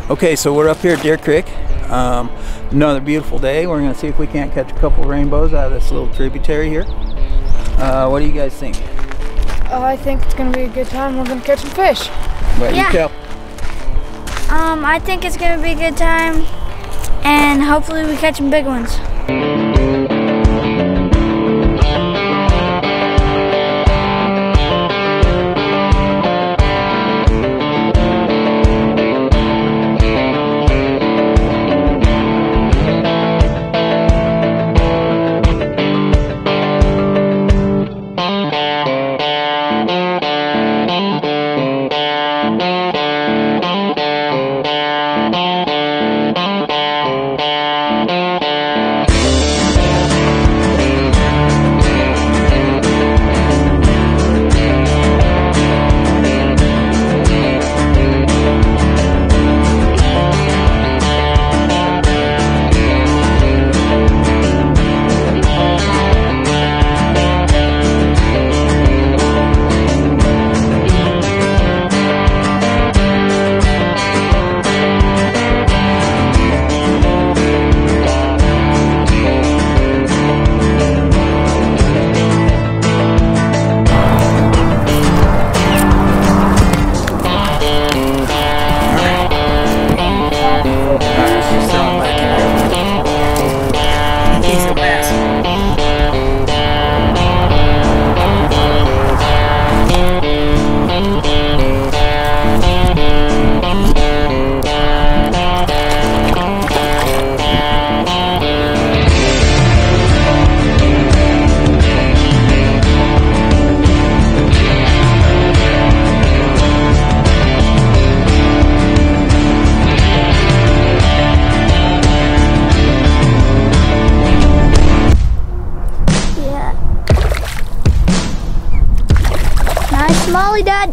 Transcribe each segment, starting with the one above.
Okay, so we're up here at Deer Creek. Another beautiful day. We're gonna see if we can't catch a couple rainbows out of this little tributary here. What do you guys think? I think it's gonna be a good time. We're gonna catch some fish. What do you tell? I think it's gonna be a good time, and hopefully we catch some big ones. Molly, Dad.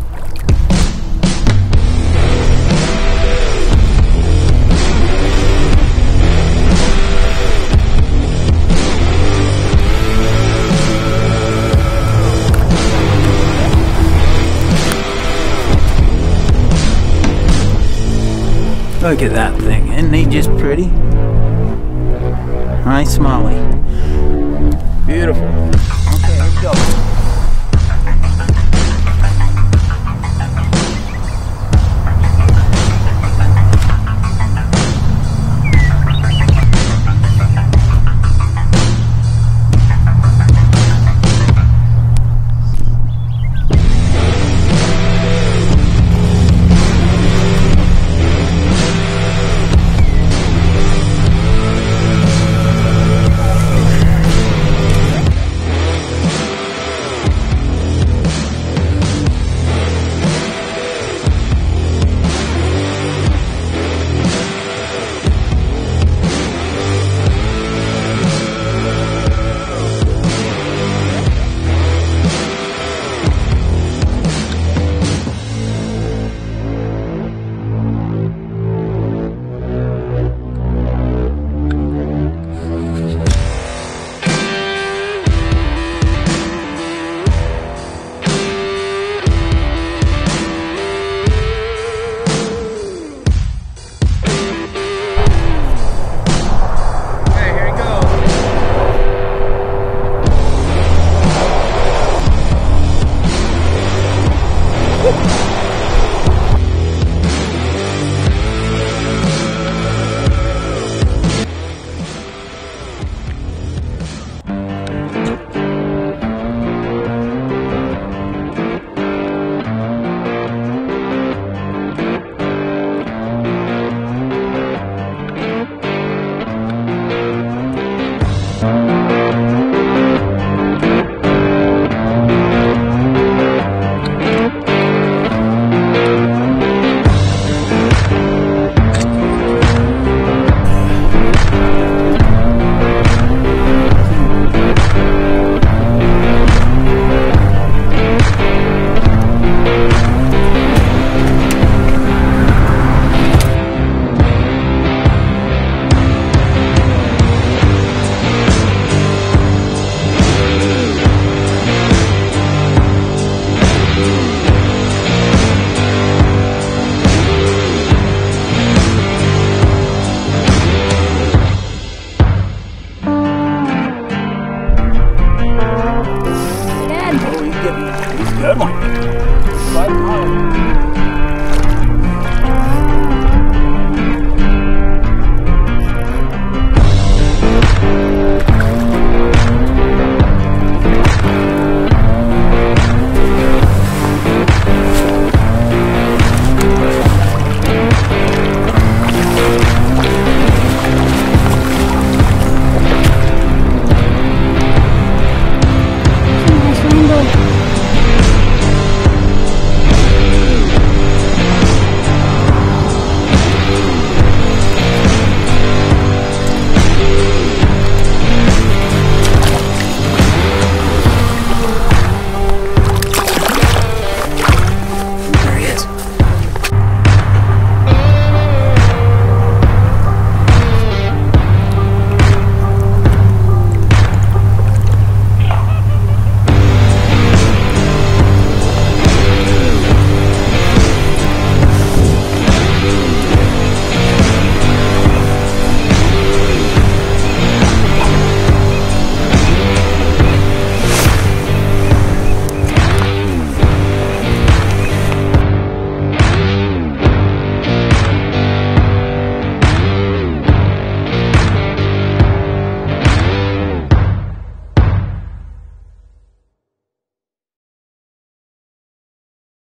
Look at that thing. Isn't he just pretty? Nice Molly. Beautiful. Okay, let's go.